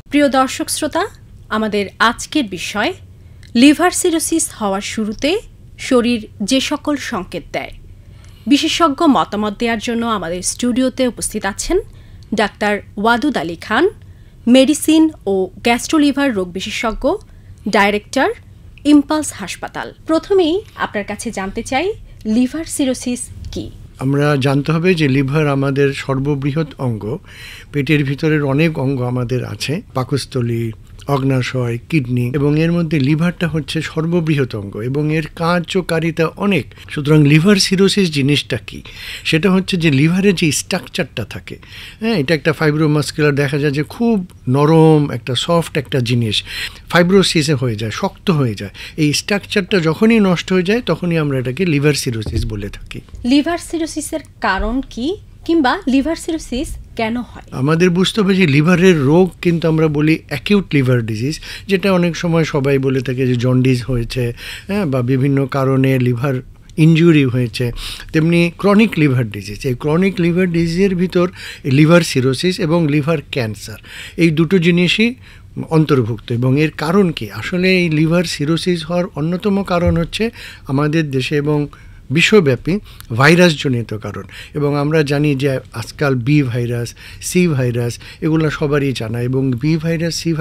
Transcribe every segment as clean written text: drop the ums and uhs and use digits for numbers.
প্রিয় দর্শক শ্রোতা, আমাদের আজকের বিষয় লিভার সিরোসিস হওয়ার শুরুতে শরীর যে সকল সংকেত দেয়। বিশেষজ্ঞ মতামত দেওয়ার জন্য আমাদের স্টুডিওতে উপস্থিত আছেন ডাক্তার ওয়াদুদ আলী খান, মেডিসিন ও গ্যাস্ট্রোলিভার রোগ বিশেষজ্ঞ, ডাইরেক্টর, ইম্পালস হাসপাতাল। প্রথমেই আপনার কাছে জানতে চাই লিভার সিরোসিস কি? আমরা জানতে হবে যে লিভার আমাদের সর্ববৃহৎ অঙ্গ। পেটের ভিতরের অনেক অঙ্গ আমাদের আছে, পাকস্থলী, অগ্নাশয়, কিডনি, এবং এর মধ্যে লিভারটা হচ্ছে সর্ববৃহৎ অঙ্গ এবং এর কার্যকারিতা অনেক। সুতরাং লিভার সিরোসিস জিনিসটা কি? সেটা হচ্ছে যে লিভারের যে স্ট্রাকচারটা থাকে, এটা একটা ফাইব্রোমাস্কুলার, দেখা যায় যে খুব নরম একটা সফট একটা জিনিস ফাইব্রোসিসে হয়ে যায়, শক্ত হয়ে যায়। এই স্ট্রাকচারটা যখনই নষ্ট হয়ে যায় তখনই আমরা এটাকে লিভার সিরোসিস বলে থাকি। লিভার সিরোসিসের কারণ কি, কিংবা লিভার সিরোসিস কেন হয়? আমাদের বুঝতে হবে যে লিভারের রোগ কিন্তু আমরা বলি অ্যাকিউট লিভার ডিজিজ, যেটা অনেক সময় সবাই বলে থাকে যে জন্ডিস হয়েছে, বা বিভিন্ন কারণে লিভার ইনজুরি হয়েছে। তেমনি ক্রনিক লিভার ডিজিজ, এই ক্রনিক লিভার ডিজিজের ভিতর লিভার সিরোসিস এবং লিভার ক্যান্সার, এই দুটো জিনিসই অন্তর্ভুক্ত। এবং এর কারণ কি? আসলে এই লিভার সিরোসিস হওয়ার অন্যতম কারণ হচ্ছে আমাদের দেশে এবং বিশ্বব্যাপী ভাইরাসজনিত কারণ। এবং আমরা জানি যে আজকাল বি ভাইরাস, সি ভাইরাস, এগুলো সবারই জানা, এবং বি ভাইরাস, সি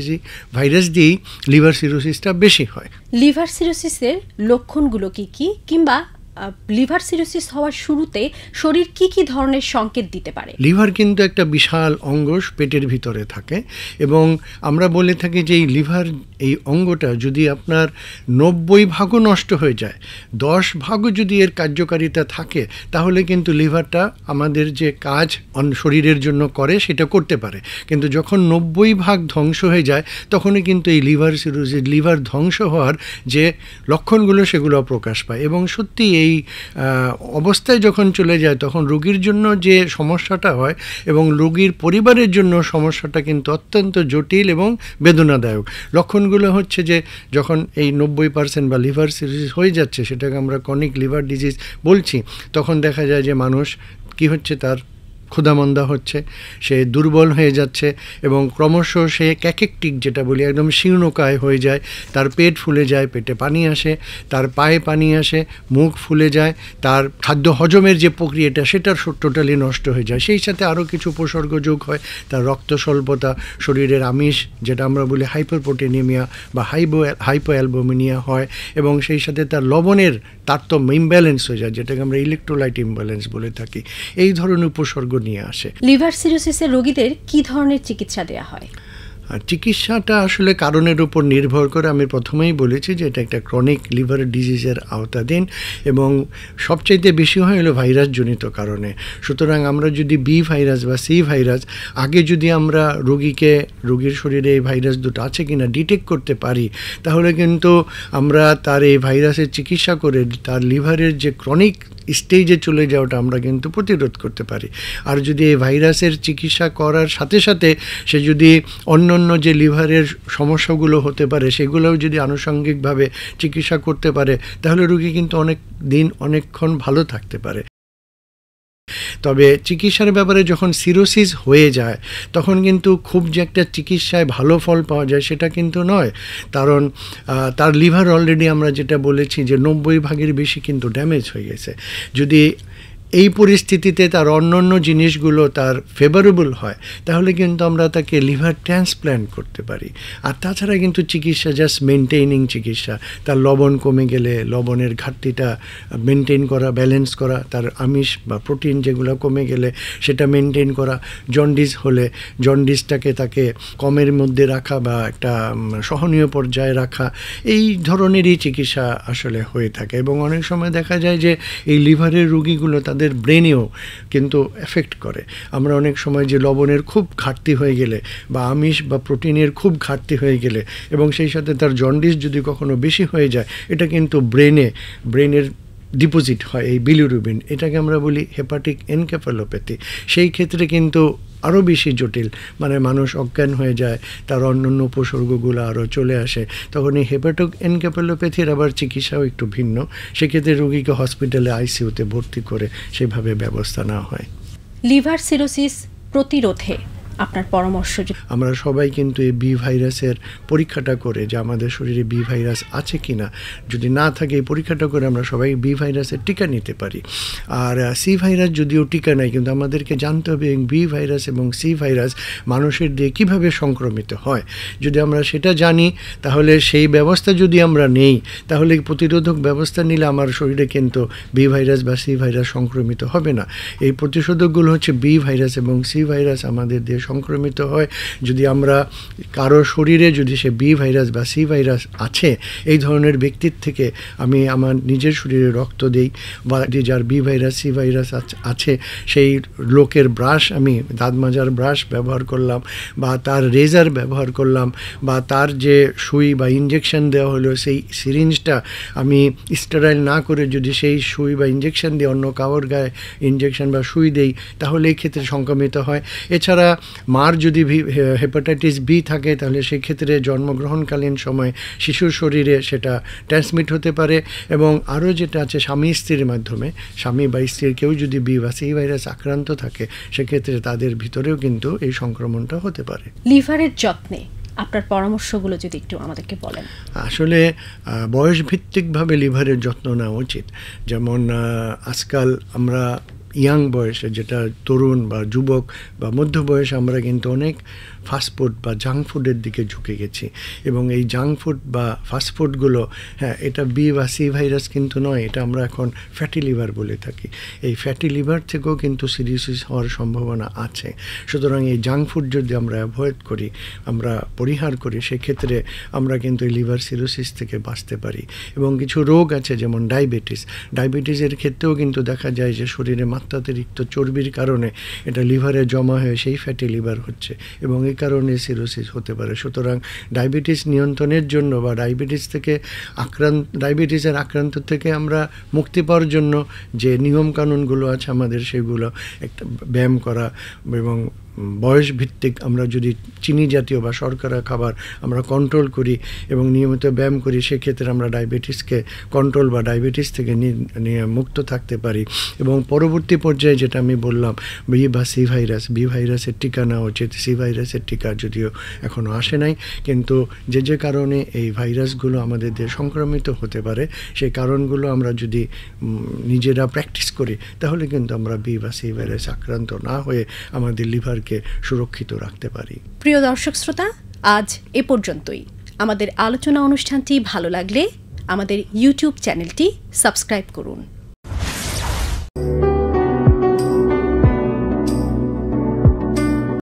ভাইরাস দিয়েই লিভার সিরোসিসটা বেশি হয়। লিভার সিরোসিসের লক্ষণগুলো কি কি, কিংবা লিভার সিরোসিস হওয়ার শুরুতে শরীর কি কি ধরনের সংকেত দিতে পারে? লিভার কিন্তু একটা বিশাল অঙ্গ পেটের ভিতরে থাকে, এবং আমরা বলে থাকি যে এই লিভার, এই অঙ্গটা যদি আপনার 90 ভাগও নষ্ট হয়ে যায়, 10 ভাগও যদি এর কার্যকারিতা থাকে, তাহলে কিন্তু লিভারটা আমাদের যে কাজ শরীরের জন্য করে সেটা করতে পারে। কিন্তু যখন 90 ভাগ ধ্বংস হয়ে যায় তখনই কিন্তু এই লিভার সিরোসিস, লিভার ধ্বংস হওয়ার যে লক্ষণগুলো সেগুলো প্রকাশ পায়। এবং সত্যি এই অবস্থায় যখন চলে যায় তখন রোগীর জন্য যে সমস্যাটা হয় এবং রোগীর পরিবারের জন্য সমস্যাটা কিন্তু অত্যন্ত জটিল এবং বেদনাদায়ক। লক্ষণগুলো হচ্ছে যে যখন এই 90% বা লিভার সিরোসিস হয়ে যাচ্ছে, সেটাকে আমরা ক্রনিক লিভার ডিজিজ বলছি, তখন দেখা যায় যে মানুষ কি হচ্ছে, তার ক্ষুধামন্দা হচ্ছে, সে দুর্বল হয়ে যাচ্ছে এবং ক্রমশ সে ক্যাকেকটিক, যেটা বলি, একদম শীর্ণকায় হয়ে যায়, তার পেট ফুলে যায়, পেটে পানি আসে, তার পায়ে পানি আসে, মুখ ফুলে যায়, তার খাদ্য হজমের যে প্রক্রিয়াটা সেটার টোটালি নষ্ট হয়ে যায়। সেই সাথে আরও কিছু উপসর্গ যোগ হয়, তার রক্ত স্বল্পতা, শরীরের আমিষ, যেটা আমরা বলি হাইপারপ্রোটিনেমিয়া বা হাইপোঅ্যালবুমিনিয়া হয়, এবং সেই সাথে তার লবণের তারতম্য, ইমব্যালেন্স হয়ে যায়, যেটাকে আমরা ইলেকট্রোলাইট ইমব্যালেন্স বলে থাকি। এই ধরনের উপসর্গ নিয়ে আসে। লিভার সিরোসিসের রোগীদের কি ধরনের চিকিৎসা দেওয়া হয়? আর চিকিৎসাটা আসলে কারণের উপর নির্ভর করে। আমি প্রথমেই বলেছি যে এটা একটা ক্রনিক লিভার ডিজিজের আওতাধীন, এবং সবচাইতে বেশি হয় হলো ভাইরাসজনিত কারণে। সুতরাং আমরা যদি বি ভাইরাস বা সি ভাইরাস আগে যদি আমরা রোগীর শরীরে এই ভাইরাস দুটো আছে কিনা ডিটেক্ট করতে পারি, তাহলে কিন্তু আমরা তার এই ভাইরাসের চিকিৎসা করে তার লিভারের যে ক্রনিক স্টেজে চলে যাওয়াটা আমরা কিন্তু প্রতিরোধ করতে পারি। আর যদি এই ভাইরাসের চিকিৎসা করার সাথে সাথে সে যদি অন্য যে লিভারের সমস্যাগুলো হতে পারে সেগুলোও যদি আনুষঙ্গিকভাবে চিকিৎসা করতে পারে, তাহলে রোগী কিন্তু অনেক দিন, অনেকক্ষণ ভালো থাকতে পারে। তবে চিকিৎসার ব্যাপারে যখন সিরোসিস হয়ে যায় তখন কিন্তু খুব যে একটা চিকিৎসায় ভালো ফল পাওয়া যায় সেটা কিন্তু নয়, কারণ তার লিভার অলরেডি আমরা যেটা বলেছি যে 90 ভাগের বেশি কিন্তু ড্যামেজ হয়ে গেছে। যদি এই পরিস্থিতিতে তার অন্যান্য জিনিসগুলো তার ফেভারেবল হয়, তাহলে কিন্তু আমরা তাকে লিভার ট্রান্সপ্ল্যান্ট করতে পারি। আর তাছাড়া কিন্তু চিকিৎসা জাস্ট মেনটেইনিং চিকিৎসা, তার লবণ কমে গেলে লবণের ঘাটতিটা মেনটেন করা, ব্যালেন্স করা, তার আমিষ বা প্রোটিন যেগুলো কমে গেলে সেটা মেনটেন করা, জন্ডিস হলে জন্ডিসটাকে তাকে কমের মধ্যে রাখা বা একটা সহনীয় পর্যায়ে রাখা, এই ধরনেরই চিকিৎসা আসলে হয়ে থাকে। এবং অনেক সময় দেখা যায় যে এই লিভারের রোগীগুলো তাদের ব্রেনেও কিন্তু এফেক্ট করে। আমরা অনেক সময় যে লবণের খুব ঘাটতি হয়ে গেলে বা আমিষ বা প্রোটিনের খুব ঘাটতি হয়ে গেলে এবং সেই সাথে তার জন্ডিস যদি কখনো বেশি হয়ে যায়, এটা কিন্তু ব্রেনের ডিপোজিট হয় এই বিলিরুবিন, এটাকে আমরা বলি হেপাটিক এনকেফালোপ্যাথি। সেই ক্ষেত্রে কিন্তু আরও বেশি জটিল, মানে মানুষ অজ্ঞান হয়ে যায়, তার অন্যান্য উপসর্গগুলো আরও চলে আসে। তখন এই হেপাটিক এনকেফালোপ্যাথির আবার চিকিৎসাও একটু ভিন্ন, সেক্ষেত্রে রোগীকে হসপিটালে আইসিইউতে ভর্তি করে সেভাবে ব্যবস্থা নেওয়া হয়। লিভার সিরোসিস প্রতিরোধে আপনার পরামর্শ? আমরা সবাই কিন্তু এই বি ভাইরাসের পরীক্ষাটা করে যে আমাদের শরীরে বি ভাইরাস আছে কিনা, যদি না থাকে এই পরীক্ষাটা করে আমরা সবাই বি ভাইরাসের টিকা নিতে পারি। আর সি ভাইরাস যদিও টিকা নেই, কিন্তু আমাদেরকে জানতে হবে বি ভাইরাস এবং সি ভাইরাস মানুষের দিয়ে কীভাবে সংক্রমিত হয়। যদি আমরা সেটা জানি তাহলে সেই ব্যবস্থা যদি আমরা নেই, তাহলে প্রতিরোধক ব্যবস্থা নিলে আমার শরীরে কিন্তু বি ভাইরাস বা সি ভাইরাস সংক্রমিত হবে না। এই প্রতিষেধকগুলো হচ্ছে বি ভাইরাস এবং সি ভাইরাস আমাদের দিয়ে সংক্রমিত হয় যদি আমরা কারো শরীরে যদি সে বি ভাইরাস বা সি ভাইরাস আছে এই ধরনের ব্যক্তির থেকে আমি আমার নিজের শরীরে রক্ত দেই, বা যার বি ভাইরাস সি ভাইরাস আছে সেই লোকের ব্রাশ, আমি দাঁত মাজার ব্রাশ ব্যবহার করলাম, বা তার রেজার ব্যবহার করলাম, বা তার যে সুই বা ইঞ্জেকশন দেওয়া হলো সেই সিরিঞ্জটা আমি স্টেরাইল না করে যদি সেই সুই বা ইঞ্জেকশন দিয়ে অন্য কারোর গায়ে ইঞ্জেকশন বা সুই দেই, তাহলে এই ক্ষেত্রে সংক্রমিত হয়। এছাড়া মার যদি হেপাটাইটিস বি থাকে তাহলে সেই ক্ষেত্রে জন্মগ্রহণকালীন সময় শিশুর শরীরে সেটা ট্রান্সমিট হতে পারে। এবং আরও যেটা আছে স্বামী স্ত্রীর মাধ্যমে, স্বামী বা স্ত্রীর কেউ যদি বি বা সি ভাইরাস আক্রান্ত থাকে সেক্ষেত্রে তাদের ভিতরেও কিন্তু এই সংক্রমণটা হতে পারে। লিভারের যত্নে আপনার পরামর্শগুলো যদি একটু আমাদেরকে বলেন। আসলে বয়স ভিত্তিকভাবে লিভারের যত্ন নেওয়া উচিত। যেমন আজকাল আমরা ইয়াং বয়সে, যেটা তরুণ বা যুবক বা মধ্য বয়সে, আমরা কিন্তু অনেক ফাস্টফুড বা জাঙ্ক ফুডের দিকে ঝুঁকে গেছি। এবং এই জাঙ্ক ফুড বা ফাস্টফুডগুলো, হ্যাঁ, এটা বি বা সি ভাইরাস কিন্তু নয়, এটা আমরা এখন ফ্যাটি লিভার বলে থাকি। এই ফ্যাটি লিভার থেকেও কিন্তু সিরোসিস হওয়ার সম্ভাবনা আছে। সুতরাং এই জাঙ্ক ফুড যদি আমরা অ্যাভয়েড করি, আমরা পরিহার করি, সেক্ষেত্রে আমরা কিন্তু এই লিভার সিরোসিস থেকে বাঁচতে পারি। এবং কিছু রোগ আছে যেমন ডায়াবেটিসের ক্ষেত্রেও কিন্তু দেখা যায় যে শরীরে মাত্রাতিরিক্ত চর্বির কারণে এটা লিভারে জমা হয়ে সেই ফ্যাটি লিভার হচ্ছে এবং এই কারণে সিরোসিস হতে পারে। সুতরাং ডায়াবেটিস নিয়ন্ত্রণের জন্য বা ডায়াবেটিসের আক্রান্ত থেকে আমরা মুক্তি পাওয়ার জন্য যে নিয়মকানুনগুলো আছে আমাদের, সেগুলো একটা ব্যায়াম করা এবং বয়স ভিত্তিক আমরা যদি চিনি জাতীয় বা শর্করা খাবার আমরা কন্ট্রোল করি এবং নিয়মিত ব্যায়াম করি, সেক্ষেত্রে আমরা ডায়াবেটিসকে কন্ট্রোল বা ডায়াবেটিস থেকে মুক্ত থাকতে পারি। এবং পরবর্তী পর্যায়ে যেটা আমি বললাম, বি বা সি ভাইরাস, বি ভাইরাসের টিকা নেওয়া উচিত। সি ভাইরাসের টিকা যদিও এখনও আসে নাই, কিন্তু যে কারণে এই ভাইরাসগুলো আমাদের দিয়ে সংক্রমিত হতে পারে সেই কারণগুলো আমরা যদি নিজেরা প্র্যাকটিস করি, তাহলে কিন্তু আমরা বি বা সি ভাইরাস আক্রান্ত না হয়ে আমাদের লিভার সুরক্ষিত রাখতে পারি। প্রিয় দর্শক শ্রোতা, আজ এ পর্যন্তই। আমাদের আলোচনা অনুষ্ঠানটি ভালো লাগলে আমাদের ইউটিউব চ্যানেলটি সাবস্ক্রাইব করুন।